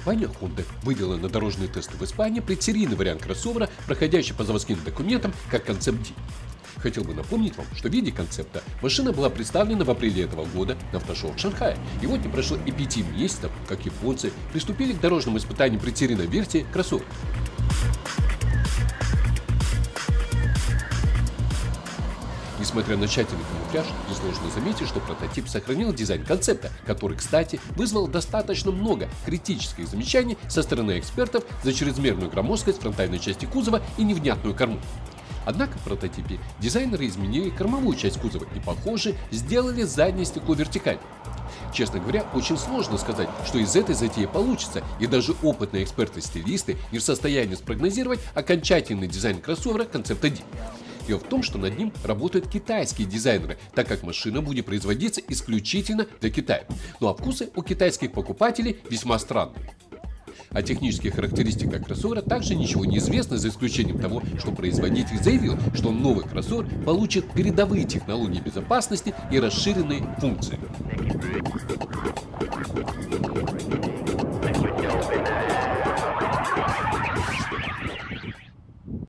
Компания Honda вывела на дорожные тесты в Испании предсерийный вариант кроссовера, проходящий по заводским документам как концепт D. Хотел бы напомнить вам, что в виде концепта машина была представлена в апреле этого года на автошоу в Шанхае. И вот не прошло и 5 месяцев, как японцы приступили к дорожным испытаниям предсерийной версии кроссовера. Несмотря на тщательный камуфляж, несложно заметить, что прототип сохранил дизайн концепта, который, кстати, вызвал достаточно много критических замечаний со стороны экспертов за чрезмерную громоздкость фронтальной части кузова и невнятную корму. Однако в прототипе дизайнеры изменили кормовую часть кузова и, похоже, сделали заднее стекло вертикальным. Честно говоря, очень сложно сказать, что из этой затеи получится, и даже опытные эксперты-стилисты не в состоянии спрогнозировать окончательный дизайн кроссовера концепта D. Дело в том, что над ним работают китайские дизайнеры, так как машина будет производиться исключительно для Китая. Ну а вкусы у китайских покупателей весьма странные. О технических характеристиках кроссовера также ничего не известно, за исключением того, что производитель заявил, что новый кроссовер получит передовые технологии безопасности и расширенные функции.